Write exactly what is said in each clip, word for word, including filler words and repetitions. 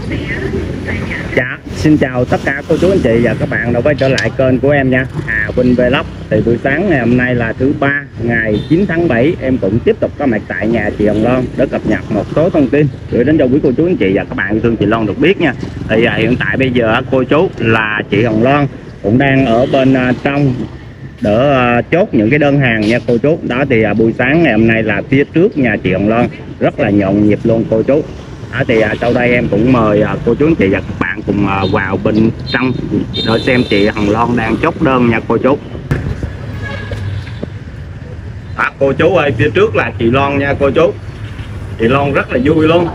Dạ, xin chào tất cả cô chú anh chị và các bạn đã quay trở lại kênh của em nha, Hà Vinh Vlog. Thì buổi sáng ngày hôm nay là thứ ba, ngày chín tháng bảy, em cũng tiếp tục có mặt tại nhà chị Hồng Loan để cập nhật một số thông tin gửi đến cho quý cô chú anh chị và các bạn thương chị Loan được biết nha. Thì à, hiện tại bây giờ cô chú là chị Hồng Loan cũng đang ở bên à, trong đỡ à, chốt những cái đơn hàng nha cô chú. Đó thì à, buổi sáng ngày hôm nay là phía trước nhà chị Hồng Loan rất là nhộn nhịp luôn cô chú. Đó thì à, sau đây em cũng mời à, cô chú anh chị và các bạn cùng à, vào bên trong để xem chị Hồng Loan đang chốt đơn nha cô chú. À, cô chú ơi, phía trước là chị Loan nha cô chú. Chị Loan rất là vui luôn.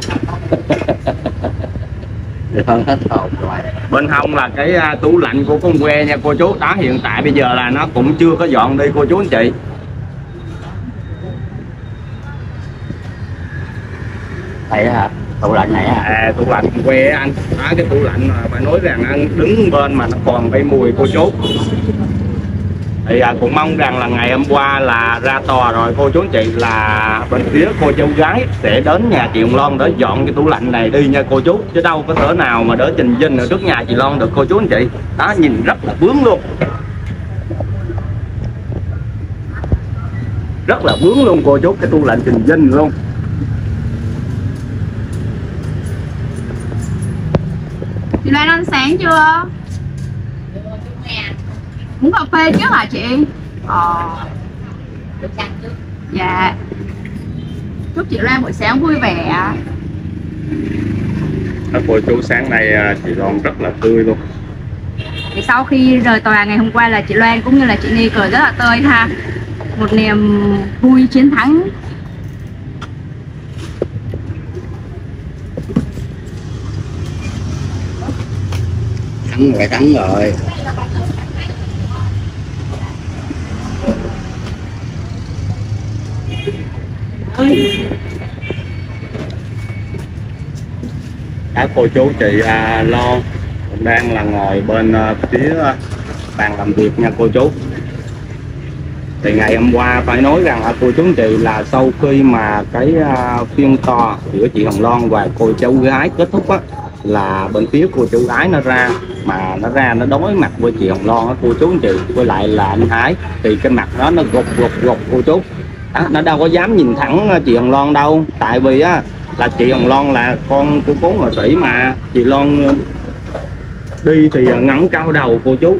Bên hông là cái uh, tủ lạnh của con que nha cô chú. Đó hiện tại bây giờ là nó cũng chưa có dọn đi cô chú anh chị. Đây hả? Tủ lạnh này hả? À, tủ lạnh con que anh. Đó, cái tủ lạnh mà phải nói rằng anh đứng bên mà nó còn bay mùi cô chú. Thì à, cũng mong rằng là ngày hôm qua là ra tòa rồi cô chú anh chị là bên phía cô cháu gái sẽ đến nhà chị Hồng Loan để dọn cái tủ lạnh này đi nha cô chú, chứ đâu có thể nào mà đỡ trình dinh ở trước nhà chị Loan được cô chú anh chị. Đó, nhìn rất là bướng luôn, rất là bướng luôn cô chú, cái tủ lạnh trình dinh luôn. Chị Loan ăn sáng chưa? Muốn cà phê chứ hả chị? Ờ. Dạ. Chúc chị Loan buổi sáng vui vẻ. Đó, cô chú sáng nay chị Loan rất là tươi luôn. Thì sau khi rời tòa ngày hôm qua là chị Loan cũng như là chị Ni cười rất là tươi ha. Một niềm vui chiến thắng. Thắng rồi, thắng rồi. Các cô chú chị à, Loan đang là ngồi bên à, phía à, bàn làm việc nha cô chú. Thì ngày hôm qua phải nói rằng à, cô chú anh chị là sau khi mà cái à, phiên tòa giữa chị Hồng Loan và cô cháu gái kết thúc á, là bên phía cô cháu gái nó ra mà nó ra nó đối mặt với chị Hồng Loan á cô chú anh chị, với lại là anh Thái, thì cái mặt đó nó gục gục gục cô chú. À, nó đâu có dám nhìn thẳng chị Hồng Loan đâu, tại vì á là chị Hồng Loan là con của cố nghệ sĩ mà chị Loan đi thì ngẩng cao đầu cô chú.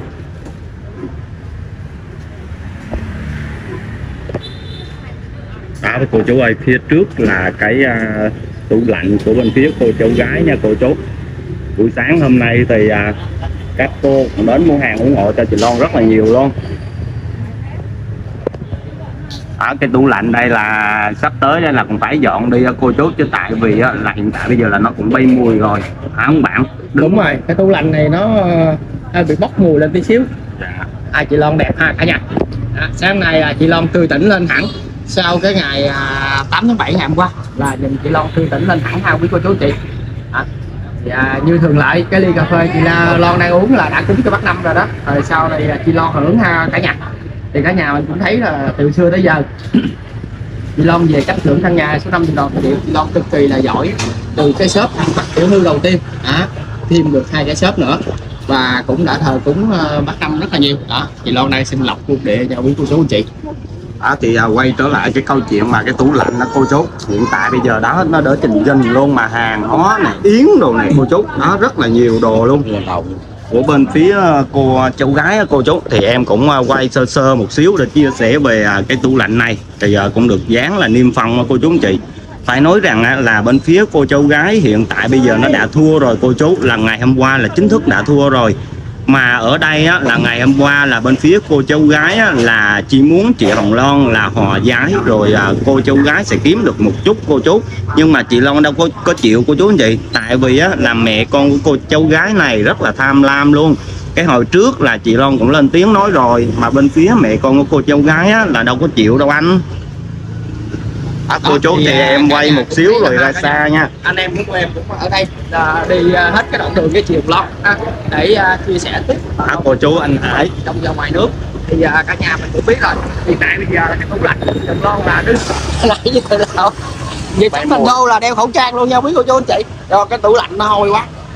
Đó cô chú ơi, phía trước là cái uh, tủ lạnh của bên phía cô cháu gái nha cô chú. Buổi sáng hôm nay thì uh, các cô cũng đến mua hàng ủng hộ cho chị Loan rất là nhiều luôn. Ở cái tủ lạnh đây là sắp tới đây là cũng phải dọn đi cô chú, chứ tại vì là hiện tại bây giờ là nó cũng bay mùi rồi hả không bạn? Đúng, Đúng rồi, cái tủ lạnh này nó bị bốc mùi lên tí xíu. Dạ. À, chị Loan đẹp ha cả nhà. À, sáng nay chị Loan tươi tỉnh lên hẳn sau cái ngày tám tháng bảy ngày hôm qua, là nhìn chị Loan tươi tỉnh lên hẳn ha quý cô chú chị. À, thì, à, như thường lệ cái ly cà phê chị Loan đang uống là đã cúng cho bác Năm rồi đó, rồi sau này chị Loan hưởng ha cả nhà. Thì cả nhà mình cũng thấy là từ xưa tới giờ chị Loan về cách thưởng căn nhà số năm triệu đồng thì chị Loan cực kỳ là giỏi. Từ cái shop ăn mặc tiểu thư đầu tiên à, thêm được hai cái shop nữa, và cũng đã thờ cúng uh, bác Năm rất là nhiều đó. Chị Loan đây xin lọc cuộc địa cho quý cô chú anh chị. Đó thì à, quay trở lại cái câu chuyện mà cái tủ lạnh đó cô chú, hiện tại bây giờ đó nó đỡ trình dinh luôn, mà hàng hóa này, yến đồ này cô chú, đó rất là nhiều đồ luôn của bên phía cô cháu gái cô chú. Thì em cũng quay sơ sơ một xíu để chia sẻ về cái tủ lạnh này, thì giờ cũng được dán là niêm phong cô chú anh chị. Phải nói rằng là bên phía cô cháu gái hiện tại bây giờ nó đã thua rồi cô chú, là ngày hôm qua là chính thức đã thua rồi. Mà ở đây á, là ngày hôm qua là bên phía cô cháu gái á, là chỉ muốn chị Hồng Loan là hòa giải rồi à, cô cháu gái sẽ kiếm được một chút cô chú. Nhưng mà chị Loan đâu có có chịu cô chú anh chị. Tại vì á, là mẹ con của cô cháu gái này rất là tham lam luôn. Cái hồi trước là chị Loan cũng lên tiếng nói rồi, mà bên phía mẹ con của cô cháu gái á, là đâu có chịu đâu anh. À, cô chú thì em quay một xíu rồi ra xa nha. Anh em của em cũng ở đây là đi hết cái đoạn đường cái chiều Long để uh, chia sẻ tiếp à, cô chú anh Hải trong và ngoài nước. Thì uh, cả nhà mình cũng biết rồi, hiện tại bây giờ là cái tủ lạnh Trần Loan là đứng lại như thế nào. Vậy chúng mình đâu là đeo khẩu trang luôn nha quý cô chú anh chị. Rồi cái tủ lạnh nó hôi quá,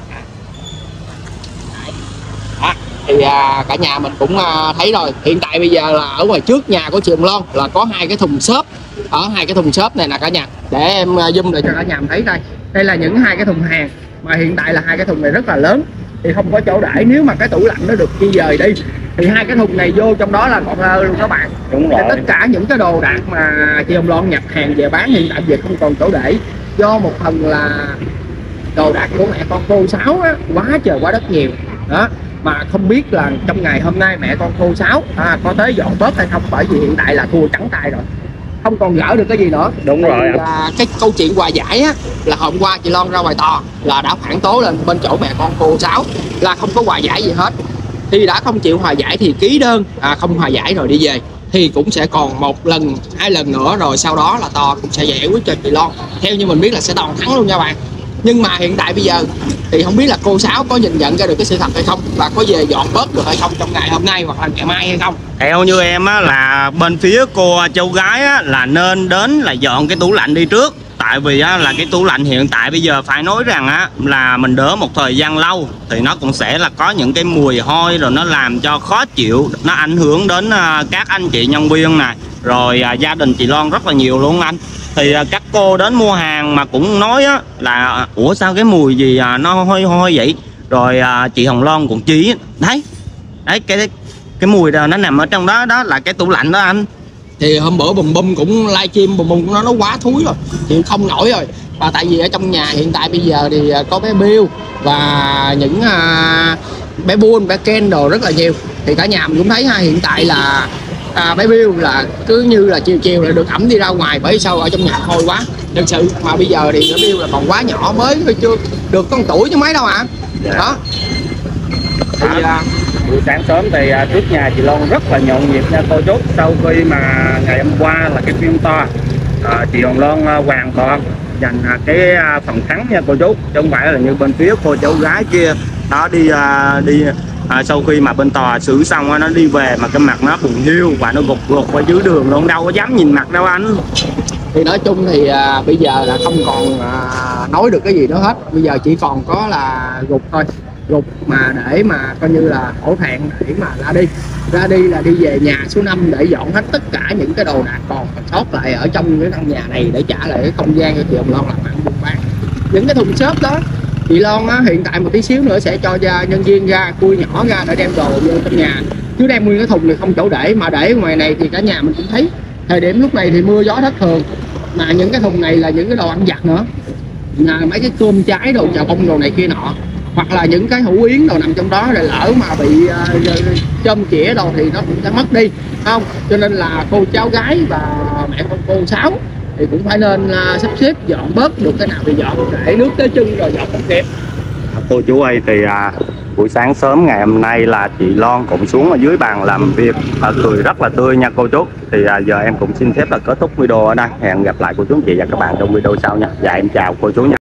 thì à, cả nhà mình cũng à, thấy rồi. Hiện tại bây giờ là ở ngoài trước nhà của chị Hồng Loan là có hai cái thùng xốp, ở hai cái thùng xốp này nè cả nhà, để em uh, zoom lại cho cả nhà mình thấy đây. Đây là những hai cái thùng hàng mà hiện tại là hai cái thùng này rất là lớn thì không có chỗ để. Nếu mà cái tủ lạnh nó được di dời đi thì hai cái thùng này vô trong đó là còn lơ luôn các bạn. Đúng rồi. Tất cả những cái đồ đạc mà chị Hồng Loan nhập hàng về bán hiện tại giờ không còn chỗ để, do một phần là đồ đạc của mẹ con cô Sáu á, quá trời quá đất nhiều đó, mà không biết là trong ngày hôm nay mẹ con cô Sáu à, có tới dọn bớt hay không, bởi vì hiện tại là thua trắng tay rồi, không còn gỡ được cái gì nữa. Đúng thì, rồi. à, cái câu chuyện hòa giải á là hôm qua chị Loan ra ngoài tòa là đã phản tố lên bên chỗ mẹ con cô Sáu là không có hòa giải gì hết. Thì đã không chịu hòa giải thì ký đơn à, không hòa giải rồi đi về, thì cũng sẽ còn một lần hai lần nữa, rồi sau đó là tòa cũng sẽ giải quyết cho chị Loan. Theo như mình biết là sẽ đòn thắng luôn nha bạn. Nhưng mà hiện tại bây giờ thì không biết là cô Sáu có nhìn nhận ra được cái sự thật hay không, và có về dọn bớt được hay không trong ngày hôm nay hoặc là ngày mai hay không. Theo như em á, là bên phía cô cháu gái á, là nên đến là dọn cái tủ lạnh đi trước. Tại vì á, là cái tủ lạnh hiện tại bây giờ phải nói rằng á, là mình đỡ một thời gian lâu thì nó cũng sẽ là có những cái mùi hôi, rồi nó làm cho khó chịu, nó ảnh hưởng đến uh, các anh chị nhân viên này, rồi uh, gia đình chị Loan rất là nhiều luôn anh. Thì uh, các cô đến mua hàng mà cũng nói á, là ủa sao cái mùi gì uh, nó hôi hôi vậy, rồi uh, chị Hồng Loan cũng chỉ đấy đấy cái cái mùi đó, nó nằm ở trong đó, đó là cái tủ lạnh đó anh. Thì hôm bữa bùm bùm cũng livestream bùm bùm cũng nói nó quá thúi rồi, thì không nổi rồi. Và tại vì ở trong nhà hiện tại bây giờ thì có bé Bill và những uh, bé Bull, bé Ken đồ rất là nhiều, thì cả nhà mình cũng thấy ha, hiện tại là à, bé Bill là cứ như là chiều chiều là được ẩm đi ra ngoài, bởi sao ở trong nhà hôi quá thực sự. Mà bây giờ thì bé Bill là còn quá nhỏ, mới chưa được con tuổi chứ mấy đâu ạ. À. Đó thì à, buổi sáng sớm thì uh, trước nhà chị Loan rất là nhộn nhịp nha cô chú. Sau khi mà ngày hôm qua là cái phiên tòa uh, chị Hồng Loan uh, hoàn toàn giành uh, cái uh, phần thắng nha cô chú, chứ không phải là như bên phía cô cháu gái kia đó đi uh, đi uh, sau khi mà bên tòa xử xong uh, nó đi về mà cái mặt nó buồn hiu và nó gục gục ở dưới đường luôn, đâu có dám nhìn mặt đâu anh. Thì nói chung thì à, bây giờ là không còn à, nói được cái gì nữa hết, bây giờ chỉ còn có là gục thôi, gục mà để mà coi như là hổ thẹn để mà ra đi ra đi là đi về nhà số năm để dọn hết tất cả những cái đồ đạc còn sót lại ở trong cái căn nhà này, để trả lại cái không gian cho chị Hồng Loan làm ăn buôn bán. Những cái thùng xốp đó chị Loan á, hiện tại một tí xíu nữa sẽ cho ra nhân viên ra cui nhỏ ra để đem đồ vô trong nhà, chứ đem nguyên cái thùng này không chỗ để, mà để ngoài này thì cả nhà mình cũng thấy thời điểm lúc này thì mưa gió thất thường, mà những cái thùng này là những cái đồ ăn vặt nữa, là mấy cái cơm trái đồ chà bông đồ này kia nọ, hoặc là những cái hũ yến đồ nằm trong đó, rồi lỡ mà bị uh, chôm chĩa đồ thì nó cũng sẽ mất đi không. Cho nên là cô cháu gái và mẹ con cô Sáu thì cũng phải nên uh, sắp xếp dọn bớt được cái nào thì dọn, để nước tới chân rồi dọn không kịp. Cô chú ơi, thì à, buổi sáng sớm ngày hôm nay là chị Loan cũng xuống ở dưới bàn làm việc à, cười rất là tươi nha cô chú. Thì à, giờ em cũng xin phép là kết thúc video ở đây. Hẹn gặp lại cô chú chị và các bạn trong video sau nha. Dạ em chào cô chú nha.